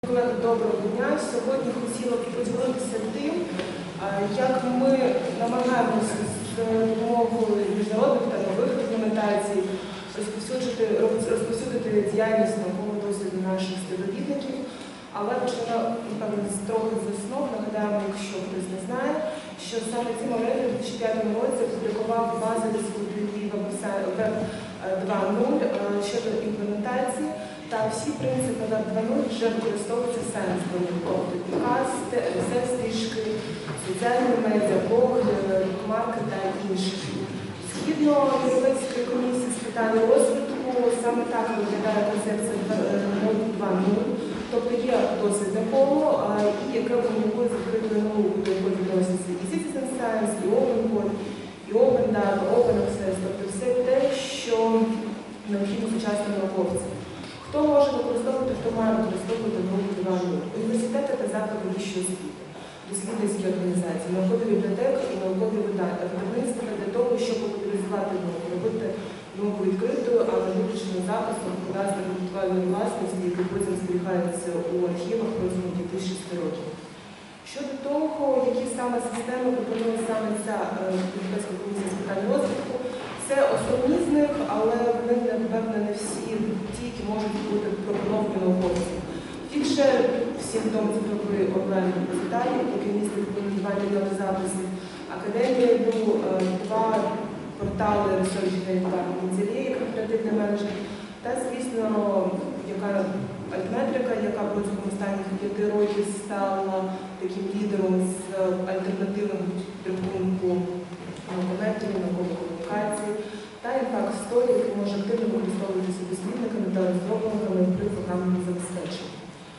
Доброго дня. Сьогодні хотіла б поділитися тим, як ми намагаємося з допомогою міжнародних та нових рекомендацій розповсюдити діяльність наукового досвіду наших співробітників. Але почнемо, напевно, трохи з основ. Нагадаємо, якщо хтось не знає, що саме ці моменти у 2005 році опублікував базовий Web 2.0 щодо імплементації. Та всі принципи Web 2.0 вже використовуються сенсом, тобто підкаст, RSS-стрічки, соціальні медіа, блог, марки та інші. Згідно Європейської комісії з питань розвитку, саме так виглядає концепція 2.0, тобто є досвідне коло, яке комунікує з відкритою наукою, до якої відносяться і Citizen Science, і Open Code, і Open Data, Open Access, тобто все те, що необхідно сучасним науковцям. Хто може використовувати, хто має використовувати науку 2.0? Університети та заклади вищої освіти, дослідницькі організації, наукові бібліотеки і наукові видавництва для того, щоб популяризувати науку, робити науку відкритою, а не виключеним записом кадастру інтелектуальної власності, який потім зберігається у архівах протягом 2006 років. Щодо того, які саме системи пропонує саме ця Європейська комісія з питань розвитку, це основні з них, але вони, напевно, не всі ті, які можуть бути пропоновані науковцям. Фікшер, всім відомий цифровий онлайн-репозитарій, який містить 2 мільйони записів, Академія ЮДУ, 2 портали Research та Менделєєв, як оперативний менеджер, та, звісно, яка альтметрика, яка протягом останніх 5 років стала таким лідером з альтернативного підрахунку науковметрів, наукової комунікації, та Impact Story, який може активно використовуватися дослідниками та розробниками при програмному забезпеченні.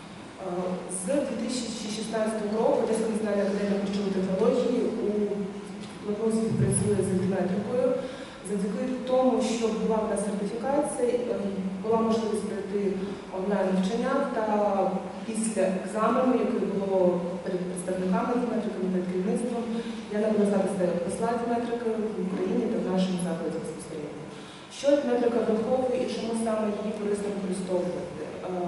З 2016 року Одеська національна академія харчової технології плотно співпрацює з альтметрикою. Завдяки тому, що була в нас сертифікація, була можливість пройти онлайн-навчання та після екзамену, який було перед представниками альтметриками, перед керівництвом, я набула статус посла альтметрики в Україні та в нашому закладі безпосередньо. Що альтметрика враховує і чому саме її корисно використовувати?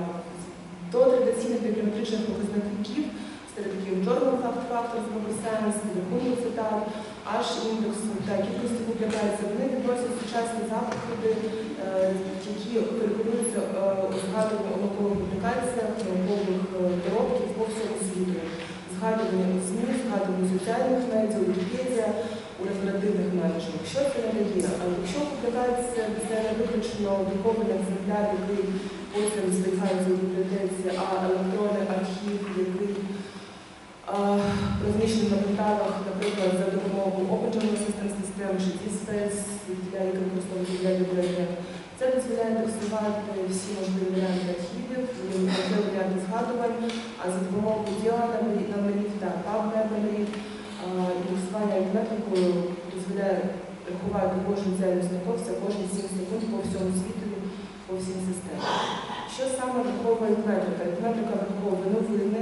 До традиційних бібліометричних показників, таких Journal Fact Factors, Web Science, рахунок цитат, аж індексу та кількості публікацій, вони відносять сучасні заходи, які переконуються у згадуванні у наукових публікаціях, наукових доробків по всьому світу. Згадування у ЗМІ, згадування у соціальних медіа, у Вікіпедія, у реферативних менеджерах. Що це надає? Якщо публікація це не виключно друкований екземпляр, який потім зберігається у бібліотеці, а електронний архів, який розміщений на порталах, наприклад, за допомогою Open Journal System систем чи DSpace, які використовують для бібліотек. Це дозволяє індексувати всі можливі варіанти архівів, можливі варіанти згадувань, а за допомогою діа-номерів та паб-номерів індексування альтметрикою дозволяє рахувати кожну діяльність науковця, кожні 7 секунд по всьому світу, по всім системам. Що саме враховує альтметрика? Альтметрика враховує новини,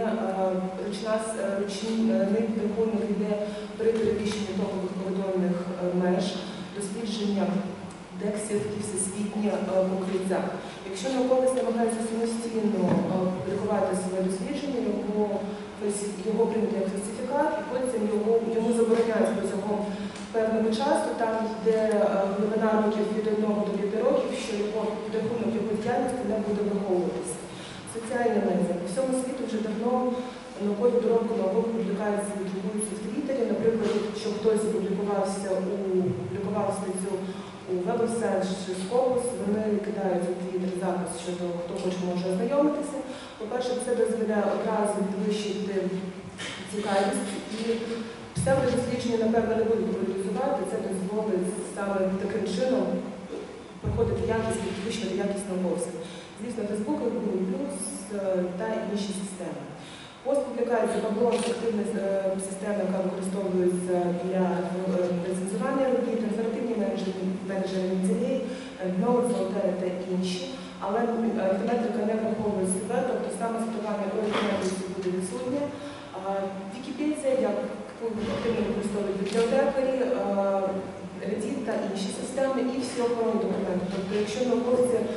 ручний підрахунок йде при перевищенні топових кордонних меж, дослідження дексів і всесвітнє покриття. Якщо науковець намагається самостійно публікувати своє дослідження, його прийняти як фальсифікат, і потім йому забороняють протягом певного часу, там йде глибина років від 1 до 5 років, що його підрахунок його діяльності не буде враховуватися. Соціальні медіа. По всьому світу вже давно наукові доробки, наукові публікації друкуються в Твіттері. Наприклад, якщо хтось публікував статтю у Web of Science чи Scopus, вони кидають у Твіттер запис, щодо хто хоче може ознайомитися. По-перше, це дозволяє одразу підвищити цікавість і псевдодослідження, напевно, не будуть популяризувати, це дозволить саме таким чином проходити якість, підвищувати якість науковців. Звісно, Facebook, Google+, та інші системи. Постпублікація Паблон – це активна система, яка використовується для рецензування робіт, інформативні менеджери Менделєєв, Notes, Voltaire та інші. Але альтметрика не враховує себе, тобто саме цитування у альтметриці буде відсутнє. Вікіпедія, як активно використовують бібліотекарі, Reddit та інші системи, і всі охоронні документи. Тобто, якщо науковці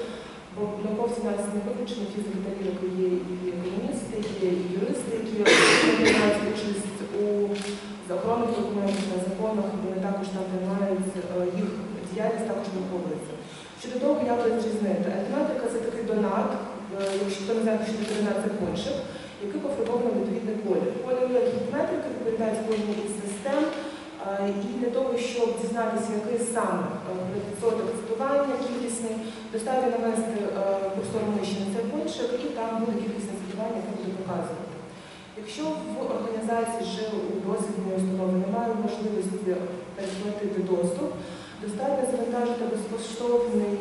Бо науковці у нас не виключно фізики та лірики, є і економісти, є і юристи, які приймають участь у охоронних документах, на законах, вони також там приймають, їх діяльність також виховується. Щодо того, як розрізнити, арифметика – це такий донат, якщо хто не знає, що таке донат – це кончик, який пофарбований відповідний колір. Колір арифметики відповідають кожній із систем, і для того, щоб дізнатися, який саме відсоток цитування кількісний, достатньо навести курсор миші на цей кончик, і там буде кількісне цитування, яке буде показувати. Якщо в організації чи у дослідній установі немає можливості перехватити доступ, достатньо завантажити безкоштовний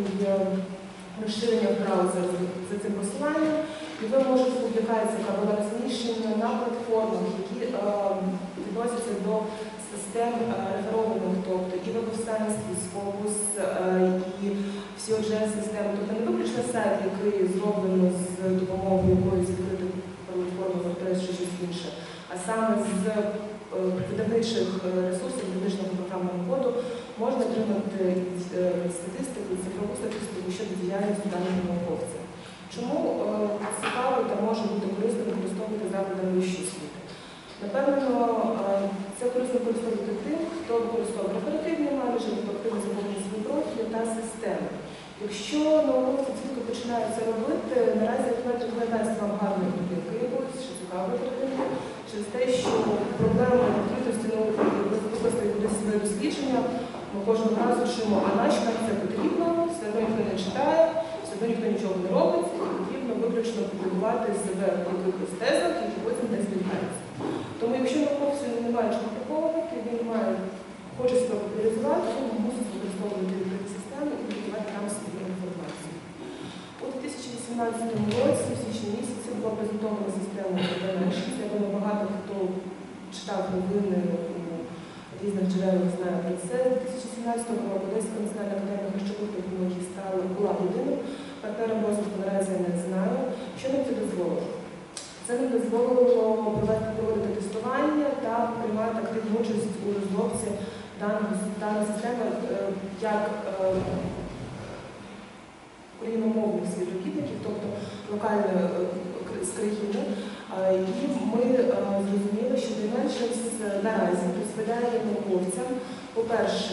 розширення в браузері за цим посиланням, і ви можете публікації, яка була розміщена на платформах, які відносяться до систем реферованих, тобто і WebScience, і Scopus, і всі системи, тобто не виключно сайт, який зроблено з допомогою якоїсь відкритої платформи WordPress чи щось інше, а саме з видавничих ресурсів, видавничного програмного коду можна отримати статистику, цифрову статистику щодо діяльності даного науковця. Чому цікаво та може бути корисно використовувати заклади вищої освіти? Напевно, це корисно використовувати тим, хто використовує оперативний менеджер, хто активно заповнює свої профілі та системи. Якщо науковці тільки починають це робити, наразі арифметик не дасть вам гарної картинки якоїсь, чи цікавої картинки, через те, що проблема відкритості науки викласти кудись своє дослідження, ми кожного разу чуємо, а наче нам це потрібно, все одно ніхто не читає, все одно ніхто нічого не робить, і потрібно виключно публікувати себе в якихось тезах, які потім не зберігаються. Тому якщо науковцю немає чого приховувати, він хоче себе популяризувати, він мусить використовувати відкриті системи і публікувати там свою інформацію. У 2018 році, в січні місяці, була презентована система Dimensions. Я думаю, багато хто читав новини у різних джерелах, знає про це. У 2017 році Одеська національна академія харчових технологій була єдиним партнером розвитку, наразі я не знаю. Що нам це дозволило? Це нам дозволило проводити тестування та приймати активну участь у розробці даної системи як україномовних співробітників, тобто локально з країни. І ми зрозуміли, що Dimensions наразі дозволяє науковцям, по-перше,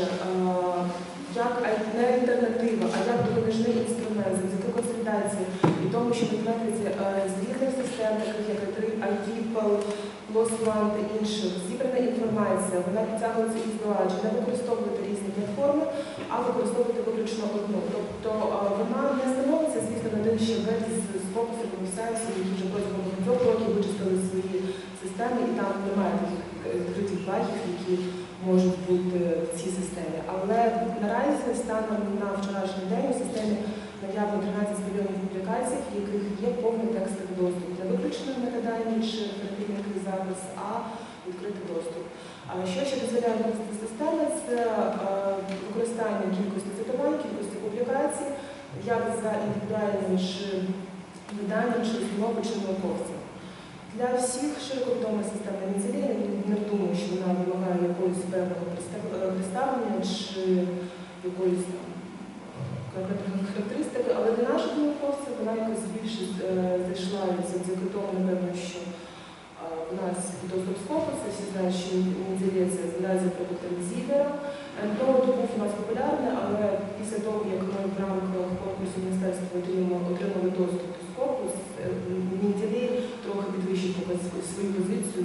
як не альтернатива, а як допоміжний інструмент завдяки консультації і тому, що в інтернеті з різних систем, таких як iDeepL, PLOS-ONE та інших, зібрана інформація, вона підтягується із доладження, не використовувати різні платформи, а використовувати виключно одну. Тобто вона не становиться, звісно, на один щебель з фокусів WebScience, які вже протягом 2 років вичистили свої системи, і там немає таких відкритих багів, які можуть бути в цій системі. Але наразі, станом на вчорашній день, у системі наявно 13 мільйонів публікацій, в яких є повний текстовий доступ. Не виключно метадані чи оперативний запис, а відкритий доступ. Що ще дозволяє використати система? Це використання кількості цитувань, кількості публікацій, як за індивідуальним чи виданням, чи установи, чи науковцям. Для всіх широко відома система Менделєєва, не думаю, що вона вимагає якогось певного представлення чи якоїсь конкретної характеристики, але для наших науковців вона якось більше зайшла завдяки тому, напевно, що у нас доступ Scopus, всі знають, що Менделєєв це наразі продукт Зіллера. Ентод був у нас популярний, але після того, як ми в рамках конкурсу міністерства отримали доступ до Scopus, Менделєєв трохи підвищив свою позицію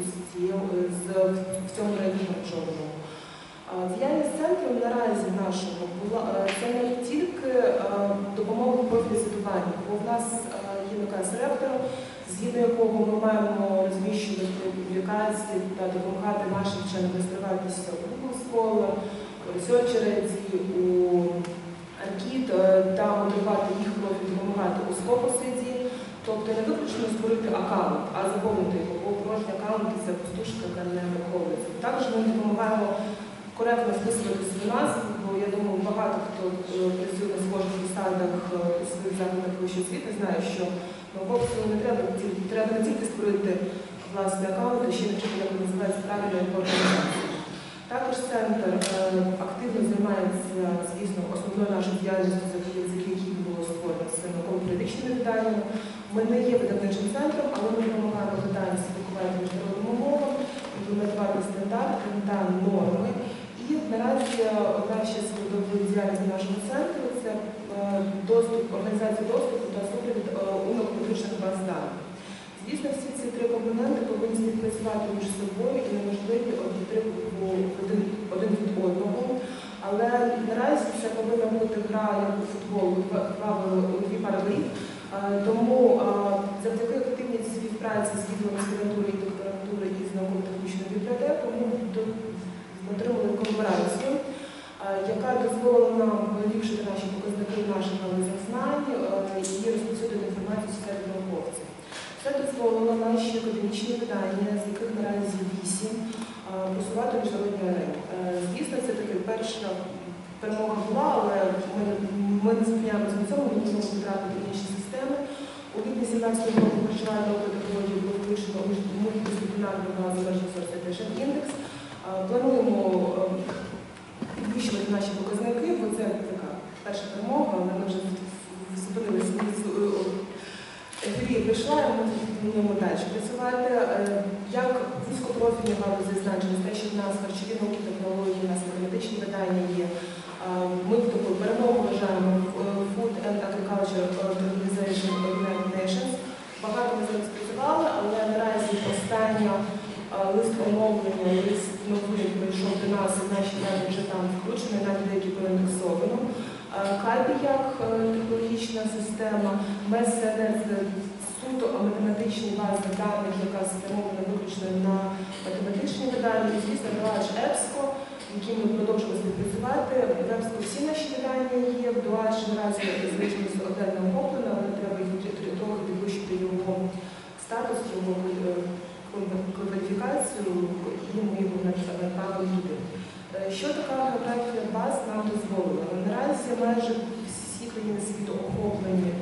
в цьому рейтингу харчовому. Діяльність центру наразі нашого була це не тільки допомога в профілі цитування, бо в нас є наказ ректора, згідно якого ми маємо розміщувати публікації та допомагати нашим вченим реєструватися у Google Scholar, у ResearchEredy, у Аркід та модерувати їх профіль, допомагати у Scopus-ID. Тобто не виключно створити аккаунт, а заповнити його, бо порожні аккаунти – це пустушка, яка не враховується. Також ми допомагаємо коректно списувати свою назву, бо я думаю, багато хто працює на схожих посадах у своїх закладах вищої освіти знає, що науковцю не треба не тільки створити власний аккаунт, а ще навчити, як називається правильно організація. Також центр активно займається, звісно, основною нашою діяльністю, завдяки якій було створено це наукове виданнями. Ми не є видавничим центром, але ми допомагаємо виданню спілкувати міжнародними мовами, імплементувати стандарти та норми. І наразі одна ще з видових діяльності нашого центру – це організація доступу та супровід унікальних баз даних. Звісно, всі ці три компоненти повинні співпрацювати між собою і неможливі один від одного. Але наразі це повинна бути гра як у футбол, у дві пари воріт. Тому завдяки активній співпраці з відділом аспірантури і докторантури і з науково-технічною бібліотекою ми отримали колаборацію, яка дозволила нам поліпшити наші показники в наших галузях знань і розповсюдити інформацію в сфері науковців. Це дозволило наші академічні видання, з яких наразі 8, просувати міжнародні арени. Звісно, це таки перша перемога була, але ми не зупиняємося на цьому, ми можемо потрапити в інші системи. У липні 2017 року харчування наукової технології було включено у мультидисциплінарну базу Emerging Source Citation Index. Плануємо підвищувати наші показники, бо це така перша перемога, але ми вже зупинилися. Ефірія прийшла, і ми будемо далі працювати. Як вузькопрофільні галузі значення, те, що в нас харчові науки, технології, у нас математичні видання є. Ми таку перемогу вважаємо Food and Agriculture Organization of United Nations. Багато ми з ними спрацювали, але наразі остання лист оновлення, лист новин прийшов до нас, і наші дані вже там включені, навіть деякі проіндексовано. КАБІ як технологічна система, МЕС-СНС суто математичні бази даних, яка спрямована виключно на математичні видання, і, звісно, Дуач ЕПСКО, які ми продовжуємо співпрацювати. В ЕПСКО всі наші видання є, в Дуач наразі залишилося одне охоплено, але треба трохи підвищити його статус, його кваліфікацію, і ми його направили туди. Що така географія баз нам дозволила? Наразі майже всі країни світу охоплені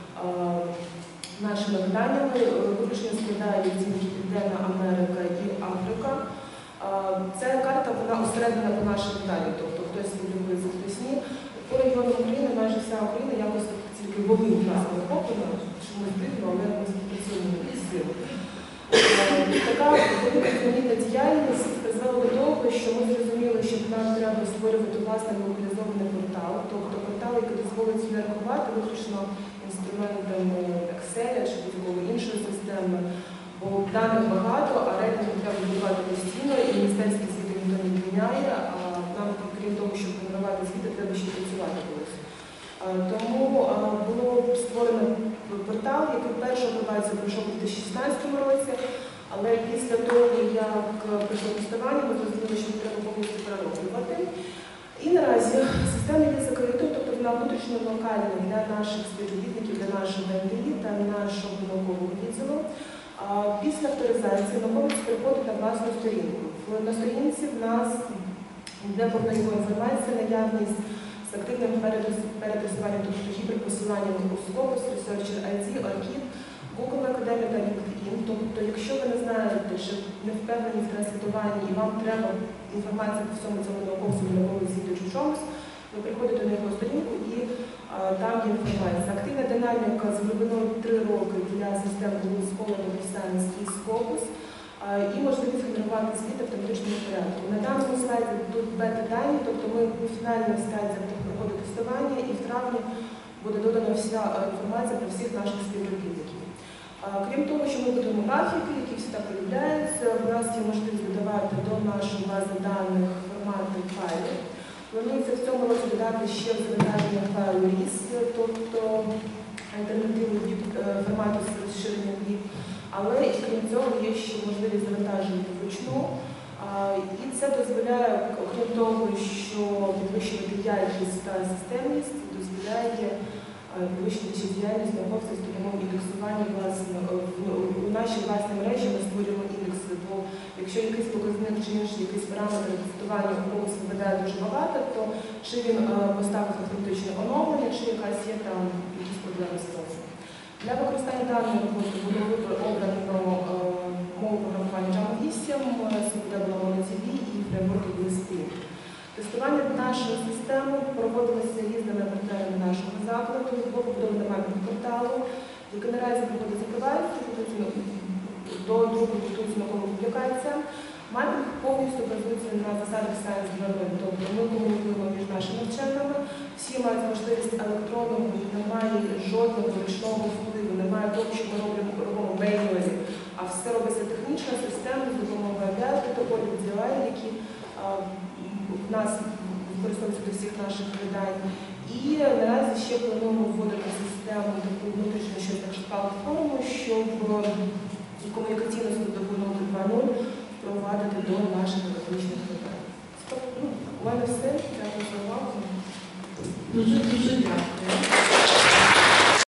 нашими виданнями. Виключно складає тільки Південна Америка і Африка. Ця карта, вона осереднена по нашим виданням, тобто хтось любить хтось ні. По регіону України майже вся Україна якось тільки Волинь нас охоплена, що ми дивно, але ми співпрацюємо із сил. Така велика різноманітна діяльність призвела до того, що ми зрозуміли, що нам треба створювати власний локалізований портал, тобто портал, який дозволить зверхувати виключно інструментами Excel чи будь-якої іншої системи, бо даних багато, а рейтинг треба будувати постійно, і міністерські звіти ніхто не міняє, а нам, крім того, щоб генерувати звіти, треба ще працювати колись. Тому було створено портал, який першу апробацію пройшов у 2016 році, але після того, як пройшло тестування, ми зрозуміли, що треба повністю перероблювати. І наразі система є закритою, тобто вона внутрішньо локальна для наших співробітників, для нашого НДІ та нашого наукового відділу. Після авторизації науковець переходить на власну сторінку. На сторінці в нас йде повна його інформація, наявність з активним перетестуванням, тобто гіперпосиланням у Scopus, Researcher ID, ORCID, Google Academy та LinkedIn. Тобто, якщо ви не знаєте, чи не впевнені в транслітуванні і вам треба інформація по всьому цьому науковцю, науковому звіту чи чомусь, ви приходите на його сторінку і там є інформація. Активна динаміка з глибиною 3 роки для систем Google Scholar, Science і Scopus, і можливість генерувати звіти в автоматичному порядку. На даному слайді тут бета-дані, тобто ми у фінальних стадіях проходу тестування, і в травні буде додана вся інформація про всіх наших співробітників. Крім того, що ми будемо графіки, які всі так полюбляються, у нас є можливість додавати до нашої бази даних формати файлів. Планується в цьому році додати ще завантаження файлу RIS, тобто альтернативу від формату з розширенням WIP. Але і крім цього є ще можливість завантажувати вручну. І це дозволяє, окрім того, що підвищувати якість та системність, дозволяє підвищити ще діяльність науковців з допомогою індексування у нашій власній мережі. Ми створюємо індекси, бо якщо якийсь показник чи інший якийсь параметр тестування у когось виглядає дуже багато, то чи він поставив автоматичне оновлення, чи якась є там якісь проблеми з цим. Для використання даної роботи було обрано мову програмування Java 8, це буде була MongoDB і фреймворки BSP. Тестування нашої системи проводилося різними партнерами нашого закладу, було побудовано маркетинг порталу, яке наразі приходить закривається до другої підсумкової публікації. Мапінг повністю базується на засадах Science 2.0, тобто ми комунікуємо між нашими вченими, всі мають можливість електронного, немає жодного ручного впливу, немає того, що ми робимо мейнуалі, а все робиться технічно, системно, з допомогою API, протоколів DI, які в нас використовуються до всіх наших видань. І наразі ще плануємо вводити систему таку внутрішню, що так платформу, щоб комунікаційну складову 2.0 впровадити до наших академічних видань. У мене все. Дякую за увагу. Дуже дякую.